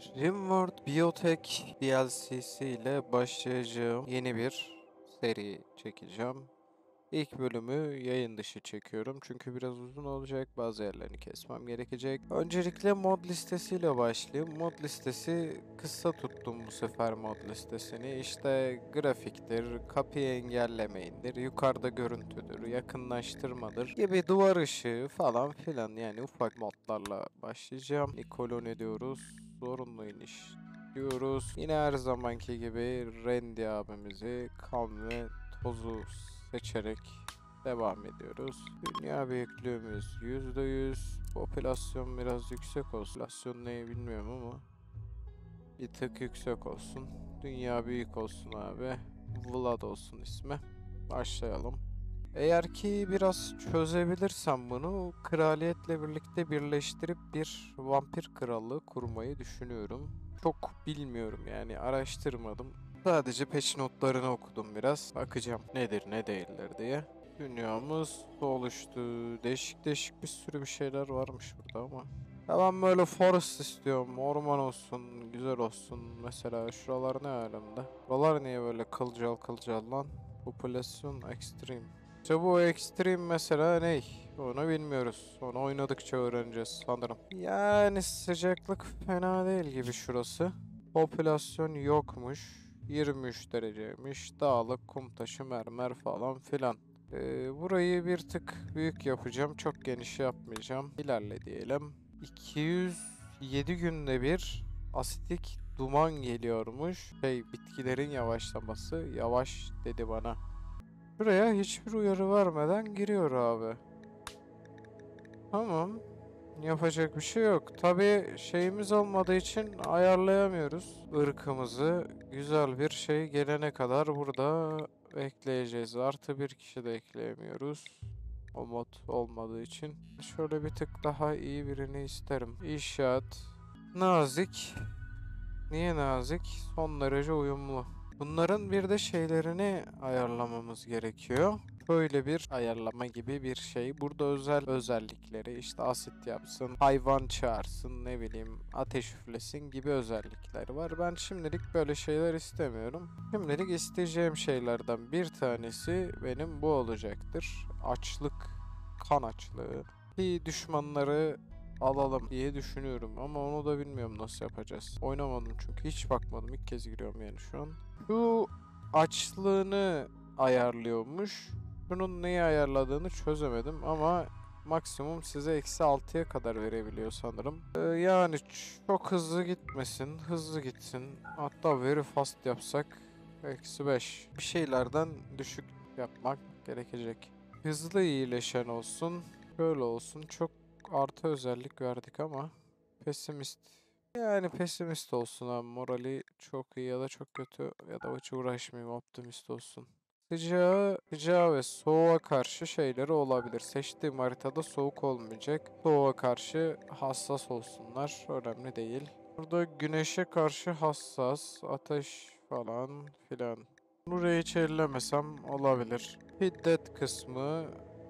Rimworld Biotech DLC'si ile başlayacağım yeni bir seri çekeceğim. İlk bölümü yayın dışı çekiyorum çünkü biraz uzun olacak, bazı yerlerini kesmem gerekecek. Öncelikle mod listesiyle başlayayım. Mod listesi kısa tuttum bu sefer mod listesini. İşte grafiktir, kapıyı engellemeyindir, yukarıda görüntüdür, yakınlaştırmadır gibi duvar ışığı falan filan, yani ufak modlarla başlayacağım. Koloni diyoruz, zorunlu iniş diyoruz. Yine her zamanki gibi Randy abimizi kan ve tozu seçerek devam ediyoruz. Dünya büyüklüğümüz %100. Popülasyon biraz yüksek olsun. Popülasyon neyi bilmiyorum ama bir tık yüksek olsun. Dünya büyük olsun abi. Vlad olsun ismi. Başlayalım. Eğer ki biraz çözebilirsem bunu kraliyetle birlikte birleştirip bir vampir krallığı kurmayı düşünüyorum. Çok bilmiyorum, yani araştırmadım. Sadece patch notlarını okudum biraz. Bakacağım nedir ne değildir diye. Dünyamız oluştu. Değişik değişik bir sürü bir şeyler varmış burada ama. Ya ben böyle forest istiyorum. Orman olsun, güzel olsun. Mesela şuralar ne alemde? Buralar niye böyle kılcal kılcal lan? Popülasyon extreme. İşte bu extreme mesela ne? Onu bilmiyoruz. Onu oynadıkça öğreneceğiz sanırım. Yani sıcaklık fena değil gibi şurası. Popülasyon yokmuş. 23 dereceymiş. Dağlık, kum taşı, mermer falan filan. Burayı bir tık büyük yapacağım. Çok geniş yapmayacağım. İlerle diyelim. 207 günde bir asitik duman geliyormuş. Bitkilerin yavaşlaması. Yavaş dedi bana. Buraya hiçbir uyarı vermeden giriyor abi. Tamam. Yapacak bir şey yok. Tabii şeyimiz olmadığı için ayarlayamıyoruz. Irkımızı güzel bir şey gelene kadar burada ekleyeceğiz. Artı bir kişi de ekleyemiyoruz. O mod olmadığı için. Şöyle bir tık daha iyi birini isterim. İnşaat. Nazik. Niye nazik? Son derece uyumlu. Bunların bir de şeylerini ayarlamamız gerekiyor. Böyle bir ayarlama gibi bir şey. Burada özel özellikleri, işte asit yapsın, hayvan çağırsın, ne bileyim ateş üflesin gibi özellikleri var. Ben şimdilik böyle şeyler istemiyorum. Şimdilik isteyeceğim şeylerden bir tanesi benim bu olacaktır. Açlık, kan açlığı. Bir düşmanları alalım diye düşünüyorum ama onu da bilmiyorum nasıl yapacağız. Oynamadım çünkü, hiç bakmadım, ilk kez giriyorum yani şu an. Şu açlığını ayarlıyormuş. Bunun neyi ayarladığını çözemedim ama maksimum size -6'ya kadar verebiliyor sanırım. Yani çok hızlı gitmesin, hızlı gitsin. Hatta very fast yapsak -5. Bir şeylerden düşük yapmak gerekecek. Hızlı iyileşen olsun, böyle olsun. Çok artı özellik verdik ama pesimist. Yani pesimist olsun abi. Morali çok iyi ya da çok kötü ya da hiç uğraşmayayım, optimist olsun. Sıcağı ve soğuğa karşı şeyleri olabilir. Seçtiğim haritada soğuk olmayacak. Soğuğa karşı hassas olsunlar. Önemli değil. Burada güneşe karşı hassas, ateş falan filan. Burayı hiç ellemesem olabilir. Şiddet kısmı.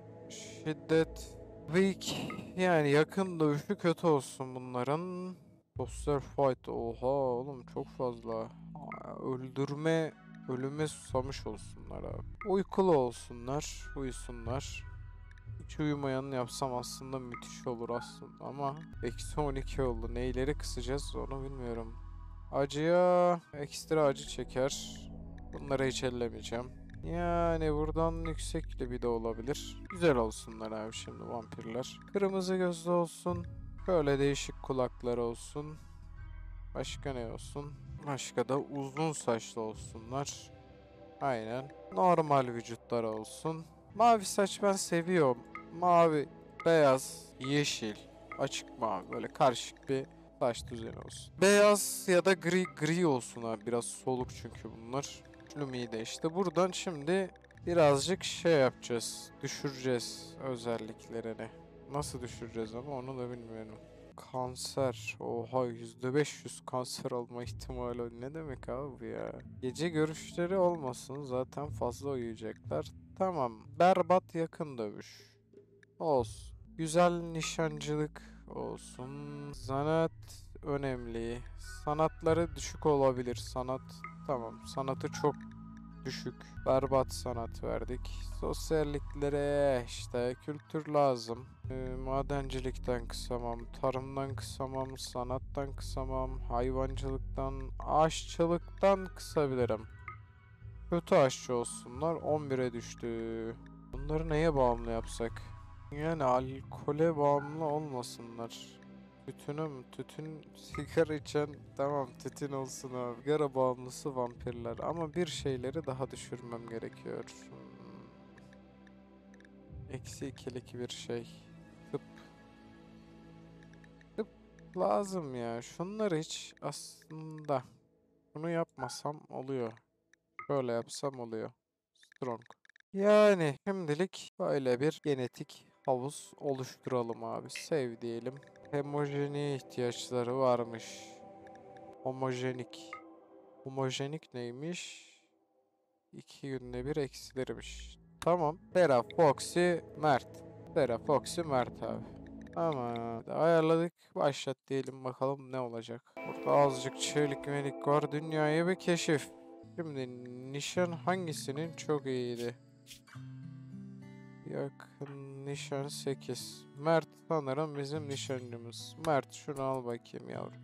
Şiddet. Weak. Yani yakın dövüşü kötü olsun bunların. Sosyal fight. Oha oğlum, çok fazla. Öldürme, ölüme susamış olsunlar abi. Uykulu olsunlar, uyusunlar. Hiç uyumayan yapsam aslında müthiş olur aslında ama -12 oldu. Neyleri kısacağız onu bilmiyorum. Acıya ekstra acı çeker. Bunları hiç ellemeyeceğim. Yani buradan yüksek libido olabilir. Güzel olsunlar abi şimdi vampirler. Kırmızı gözlü olsun. Böyle değişik kulakları olsun. Başka ne olsun? Başka da uzun saçlı olsunlar. Aynen. Normal vücutlar olsun. Mavi saç ben seviyorum. Mavi, beyaz, yeşil, açık mavi, böyle karışık bir saç düzeni olsun. Beyaz ya da gri olsun abi. Biraz soluk çünkü bunlar. Lumi'yi de işte buradan şimdi birazcık şey yapacağız. Düşüreceğiz özelliklerini. Nasıl düşüreceğiz ama onu da bilmiyorum. Kanser. Oha, %500 kanser olma ihtimali. Ne demek abi bu ya? Gece görüşleri olmasın. Zaten fazla uyuyacaklar. Tamam. Berbat yakın dövüş. Olsun. Güzel nişancılık olsun. Zanaat önemli. Sanatları düşük olabilir. Sanat tamam. Sanatı çok düşük. Berbat sanat verdik. Sosyalliklere işte kültür lazım. Madencilikten kısamam, tarımdan kısamam, sanattan kısamam, hayvancılıktan, aşçılıktan kısabilirim. Kötü aşçı olsunlar. 11'e düştü. Bunları neye bağımlı yapsak? Yani alkole bağımlı olmasınlar. Tütünü mü? Tütün, sigara içen tamam tütün olsun abi. Sigara bağımlısı vampirler ama bir şeyleri daha düşürmem gerekiyor. Eksi ikilik bir şey. Tıp. Tıp lazım ya. Şunları hiç aslında bunu yapmasam oluyor. Böyle yapsam oluyor. Strong. Yani şimdilik böyle bir genetik havuz oluşturalım abi. Sev diyelim. Homojeniye ihtiyaçları varmış. Homojenik. Homojenik neymiş? 2 günde bir eksilirmiş. Tamam. Sera, Foxy, Mert. Sera, Foxy, Mert abi. Ama ayarladık. Başlat diyelim bakalım ne olacak. Burada azıcık çelik melik var. Dünyayı bir keşif. Şimdi nişan hangisinin çok iyiydi? Yakın nişan 8. Mert sanırım bizim nişancımız. Mert şunu al bakayım yavrum.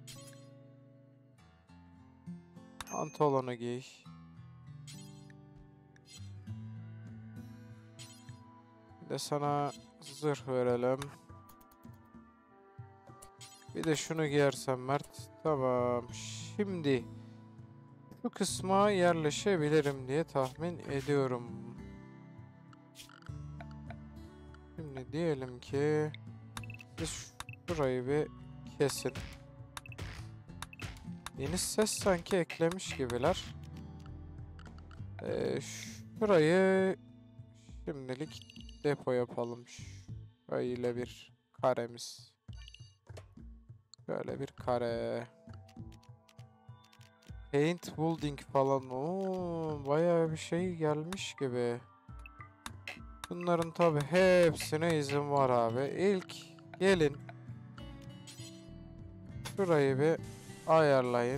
Pantolonu giy. Bir de sana zırh verelim. Bir de şunu giyersen Mert. Tamam. Şimdi bu kısma yerleşebilirim diye tahmin ediyorum. Şimdi diyelim ki biz şurayı bir kesin. Yeni ses sanki eklemiş gibiler. Şurayı şimdilik depo yapalım. Şöyle bir karemiz. Böyle bir kare. Paint building falan. Oo, bayağı bir şey gelmiş gibi. Bunların tabi hepsine izin var abi. İlk gelin. Şurayı bir ayarlayın.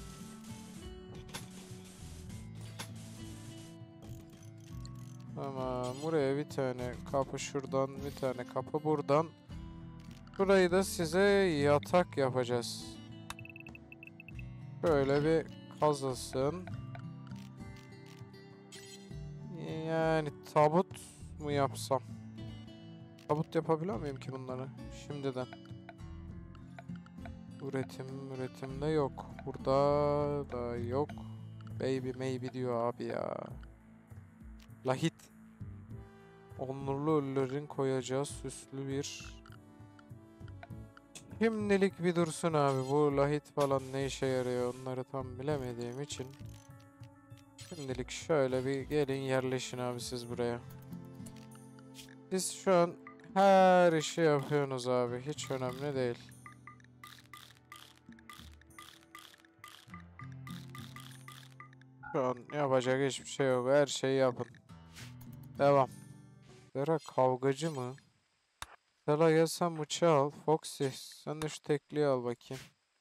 Tamam. Buraya bir tane kapı şuradan. Bir tane kapı buradan. Burayı da size yatak yapacağız. Şöyle bir kazılsın. Yani tabut mu yapsam? Tabut yapabiliyor muyum ki bunları? Şimdiden. Üretimde yok. Burada da yok. Baby maybe diyor abi ya. Lahit. Onurlu ölülerin koyacağı süslü bir... Şimdilik bir dursun abi. Bu lahit falan ne işe yarıyor onları tam bilemediğim için. Şimdilik şöyle bir gelin yerleşin abi siz buraya. Siz şu an her işi yapıyorsunuz abi. Hiç önemli değil. Şu an yapacak hiçbir şey yok. Her şeyi yapın. Devam. Zera kavgacı mı? Sela gel sen bıçağı al. Foxy sen de şu tekliği al bakayım.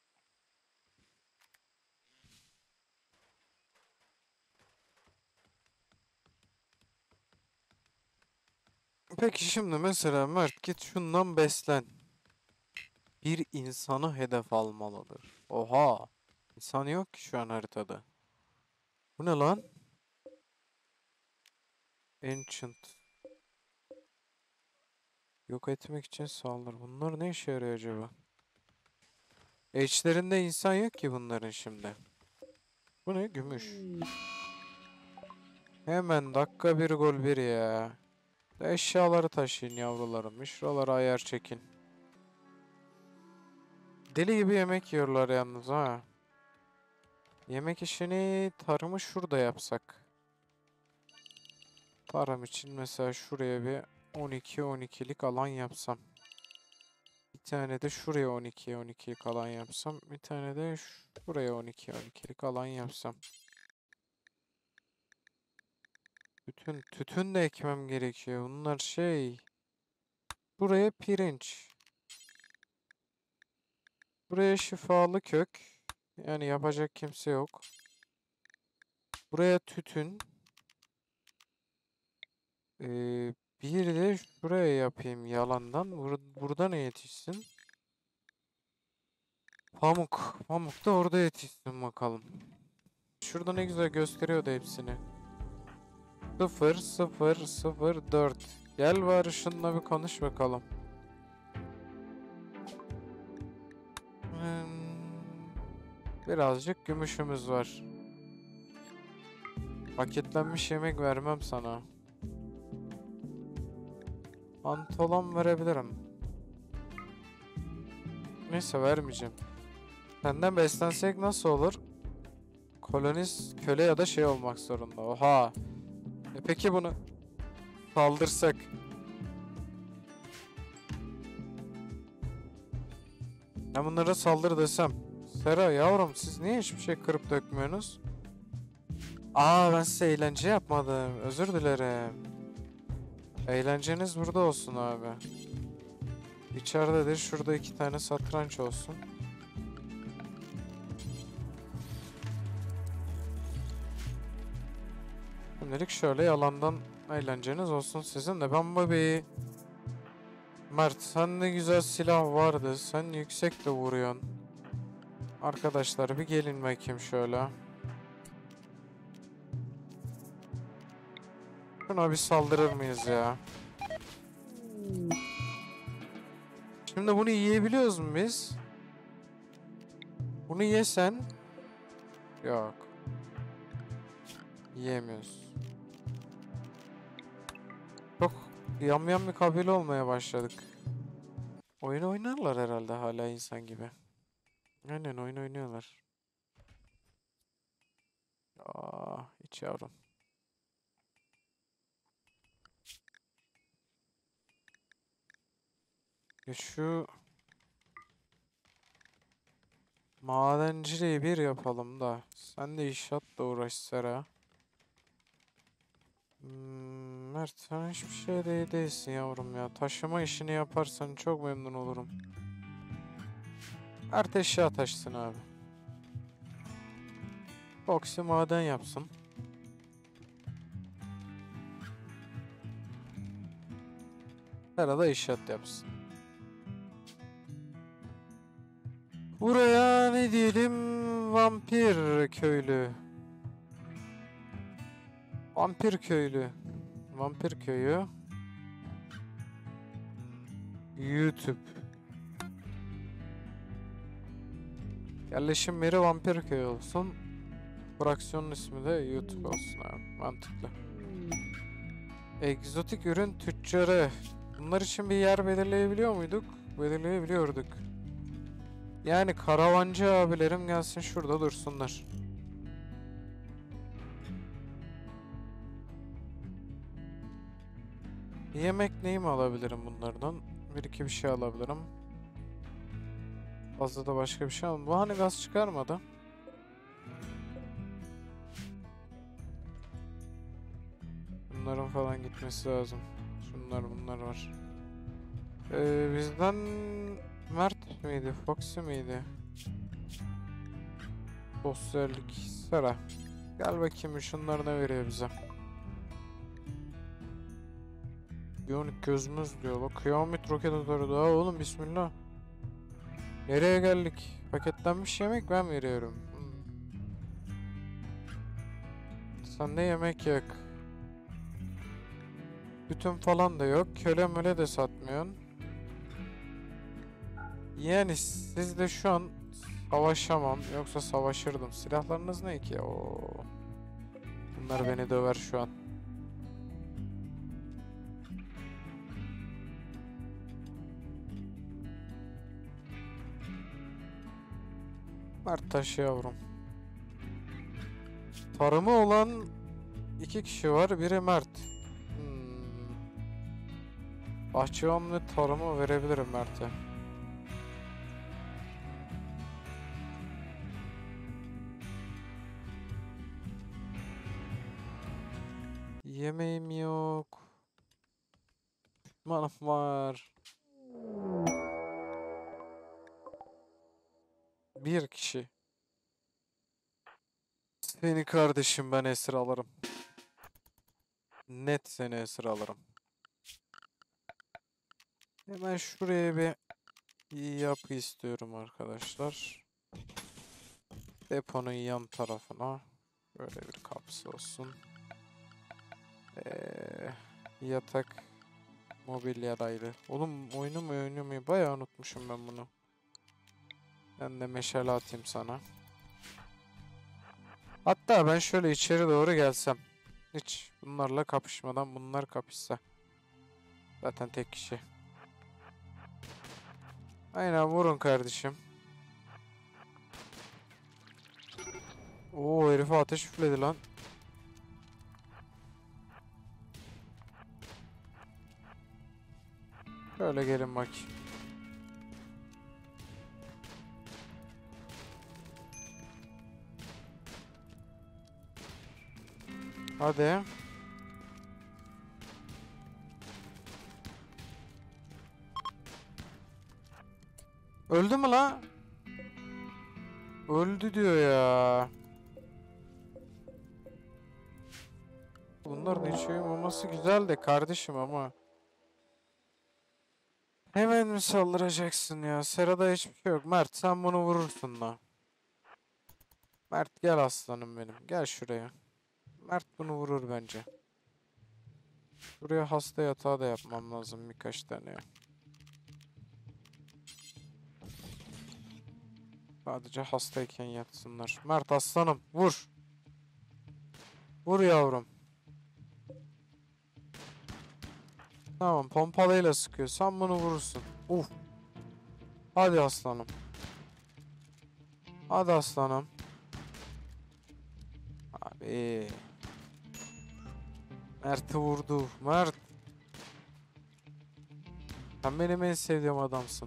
Peki şimdi mesela Mert git şundan beslen. Bir insanı hedef almalıdır. Oha. İnsan yok ki şu an haritada. Bu ne lan? Ancient. Yok etmek için saldır. Bunlar ne işe yarıyor acaba? Eşlerinde insan yok ki bunların şimdi. Bu ne? Gümüş. Hemen dakika bir gol bir ya. Eşyaları taşıyın yavrularım. Şuralara ayar çekin. Deli gibi yemek yiyorlar yalnız ha. Yemek işini tarımı şurada yapsak. Tarım için mesela şuraya bir 12-12'lik alan yapsam. Bir tane de şuraya 12-12'lik alan yapsam. Bir tane de şuraya 12-12'lik alan yapsam. Tütün de ekmem gerekiyor. Bunlar şey. Buraya pirinç. Buraya şifalı kök. Yani yapacak kimse yok. Buraya tütün. Bir de şuraya yapayım yalandan. Burada ne yetişsin? Pamuk. Pamuk da orada yetişsin bakalım. Şurada ne güzel gösteriyordu hepsini. 0 0 0 4. Gel bari şununla bir konuş bakalım. Birazcık gümüşümüz var. Paketlenmiş yemek vermem sana. Pantolon verebilirim. Neyse vermeyeceğim. Senden beslensek nasıl olur? Kolonist köle ya da şey olmak zorunda. Oha. Peki bunu saldırsak? Ben bunlara saldır desem. Sera yavrum siz niye hiçbir şey kırıp dökmüyorsunuz? Ben size eğlence yapmadım. Özür dilerim. Eğlenceniz burada olsun abi. İçeridedir. Şurada 2 tane satranç olsun. Şimdilik şöyle yalandan eğlenceniz olsun sizin de. Ben bebeği... Mert sen ne güzel silah vardı. Sen yüksek de vuruyorsun. Arkadaşlar bir gelin bakayım şöyle. Şuna bir saldırır mıyız ya? Şimdi bunu yiyebiliyoruz mu biz? Bunu yesen... Yok. Yiyemiyoruz. Çok yamyam bir kabile olmaya başladık. Oyun oynarlar herhalde hala insan gibi. Aynen oyun oynuyorlar. Hiç yavrum. Ya şu madenciliği bir yapalım da. Sen de inşaatla uğraş Sera. Mert sen hiçbir şey de iyi değilsin yavrum ya. Taşıma işini yaparsan çok memnun olurum. Mert eşya taşısın abi. Foxy maden yapsın. Sera da inşaat yapsın. Buraya ne diyelim? Vampir köylü. Vampir köylü. Vampir köyü. YouTube. Yerleşim yeri vampir köyü olsun. Fraksiyonun ismi de YouTube olsun abi. Mantıklı. Egzotik ürün tüccarı. Bunlar için bir yer belirleyebiliyor muyduk? Belirleyebiliyorduk. Yani karavancı abilerim gelsin şurada dursunlar. Yemek neyimi alabilirim bunlardan? Bir iki bir şey alabilirim. Fazla da başka bir şey almam. Bu hani gaz çıkarmadı. Bunların falan gitmesi lazım. Bunlar var. Bizden Mert miydi? Foxy miydi? Sosyallik. Sera. Gel bakayım şunlar ne veriyor bize. Biyonik gözümüz diyor. Bak kıyamet roket atarı daha oğlum bismillah. Nereye geldik? Paketlenmiş yemek ben veriyorum. Sen de yemek yak. Bütün falan da yok. Köle möle de satmıyorsun. Yani siz de şu an savaşamam. Yoksa savaşırdım. Silahlarınız ne ki? Oo. Bunlar beni döver şu an. Mert taşı yavrum. Tarımı olan 2 kişi var. Biri Mert. Bahçıvan ve tarımı verebilirim Mert'e. Yemeğim yok. Manım var. Bir kişi. Seni kardeşim ben esir alırım. Net seni esir alırım. Hemen şuraya bir yapı istiyorum arkadaşlar. Deponun yan tarafına. Böyle bir kapısı olsun. Yatak. Mobilya raylı. Oğlum oyunu mu? Bayağı unutmuşum ben bunu. Ben de meşale atayım sana. Hatta ben şöyle içeri doğru gelsem. Hiç bunlarla kapışmadan bunlar kapışsa. Zaten tek kişi. Aynen vurun kardeşim. Oo herife ateş üfledi lan. Şöyle gelin bak. Hadi. Öldü mü la? Öldü diyor ya. Bunların hiç uyumaması güzel de kardeşim ama. Hemen mi saldıracaksın ya? Serada hiçbir şey yok. Mert sen bunu vurursun la. Mert gel aslanım benim. Gel şuraya. Mert bunu vurur bence. Buraya hasta yatağı da yapmam lazım birkaç tane. Sadece hastayken yatsınlar. Mert aslanım vur. Vur yavrum. Tamam pompalıyla sıkıyor. Sen bunu vurursun. Uf. Hadi aslanım. Hadi aslanım. Abi. Mert'i vurdu. Mert. Sen benim en sevdiğim adamsın.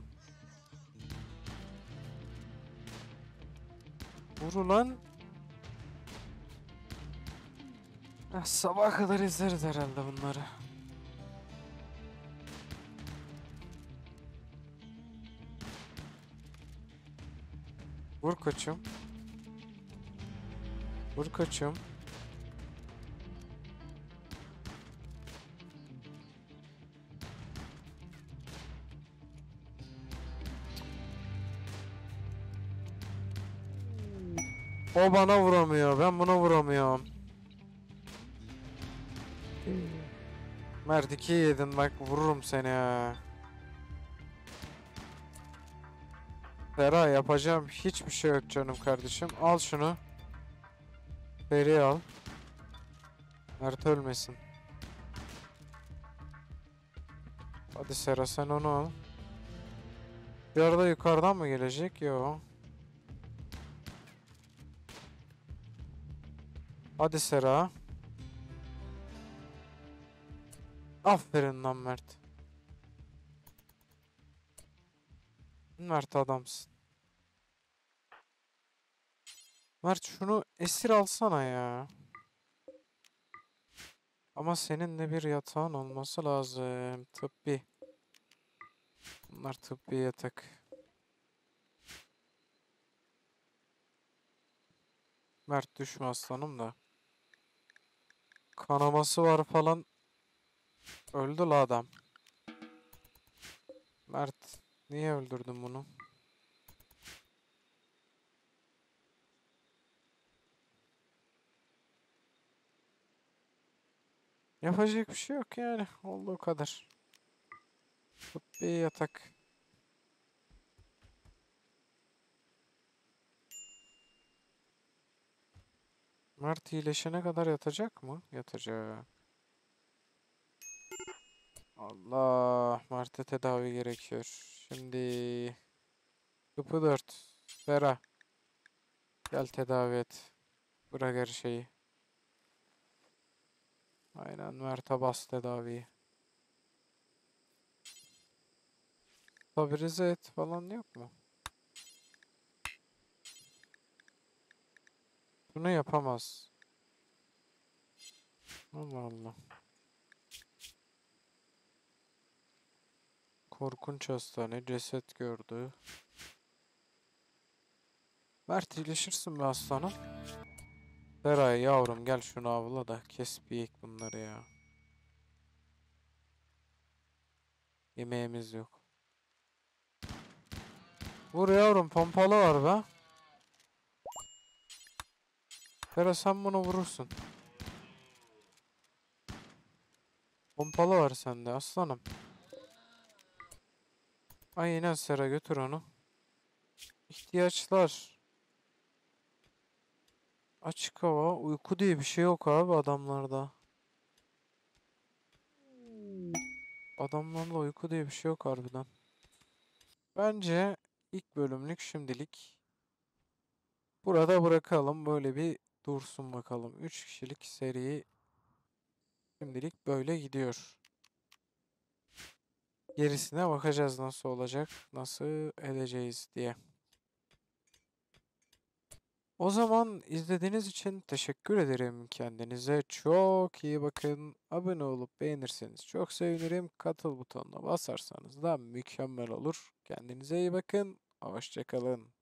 Vur ulan. Sabaha kadar izleriz herhalde bunları. Vur koçum. Vur koçum. O bana vuramıyor. Ben buna vuramıyorum. Mert 2 yedin bak vururum seni ya. Fera yapacağım hiçbir şey yok canım kardeşim. Al şunu. Feri al. Mert ölmesin. Hadi Sera sen onu al. Bir arada yukarıdan mı gelecek? Yo. Hadi Sera. Aferin lan Mert. Mert adamsın. Mert şunu esir alsana ya. Ama senin de bir yatağın olması lazım. Tıbbi. Bunlar tıbbi yatak. Mert düşme aslanım da. Kanaması var falan. Öldü la adam. Mert niye öldürdün bunu? Yapacak bir şey yok yani. Olduğu kadar. Tıbbi yatak. Mert iyileşene kadar yatacak mı? Yatacak. Allah. Mert'e tedavi gerekiyor. Şimdi. Tıpı 4. Vera. Gel tedavi et. Bırak her şeyi. Aynen Mert'e bas tedaviyi. Stabilize et falan yok mu? Bunu yapamaz. Allah Allah. Korkunç hastane ceset gördü. Mert iyileşirsin be aslanım. Seray yavrum gel şunu avla da kes bir yek bunları ya. Yemeğimiz yok. Vur yavrum pompalı var be. Sera sen bunu vurursun. Pompalı var sende aslanım. Aynen Sera götür onu. İhtiyaçlar. Açık hava. Uyku diye bir şey yok abi adamlarda. Adamlarda uyku diye bir şey yok harbiden. Bence ilk bölümlük şimdilik burada bırakalım. Böyle bir dursun bakalım. 3 kişilik seri şimdilik böyle gidiyor. Gerisine bakacağız nasıl olacak, nasıl edeceğiz diye. O zaman izlediğiniz için teşekkür ederim. Kendinize çok iyi bakın. Abone olup beğenirseniz çok sevinirim. Katıl butonuna basarsanız da mükemmel olur. Kendinize iyi bakın. Hoşça kalın.